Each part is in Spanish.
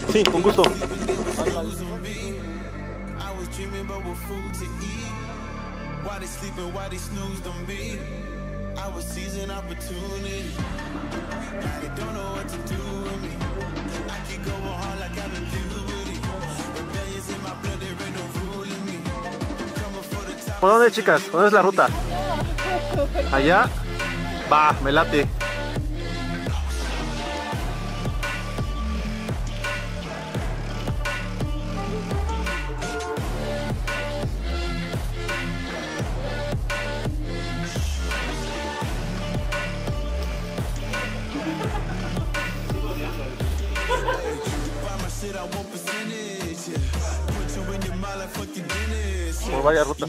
Sí, con gusto. ¿Por dónde, chicas? ¿Dónde es la ruta? ¿Allá? Va, me late. Por vaya ruta.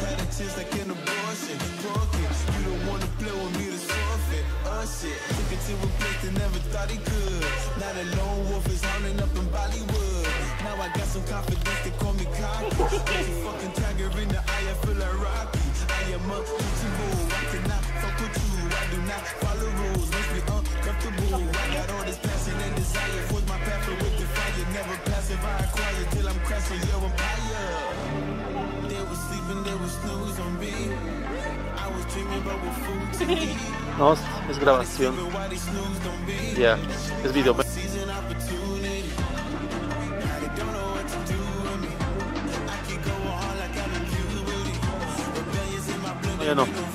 No, es grabación. Ya, es video. Ya no.